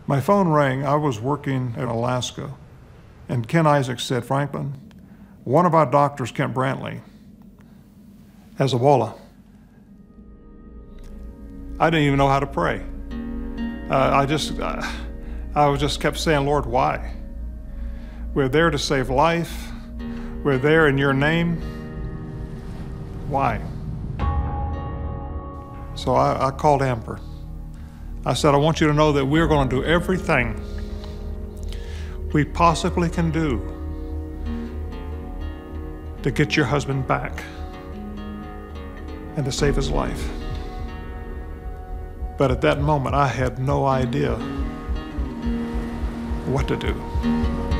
My phone rang. I was working in Alaska, and Ken Isaacs said, "Franklin, one of our doctors, Kent Brantley, has Ebola." I didn't even know how to pray. I just kept saying, "Lord, why? We're there to save life. We're there in your name. Why?" So I called Amber. I said, "I want you to know that we're going to do everything we possibly can do to get your husband back and to save his life." But at that moment, I had no idea what to do.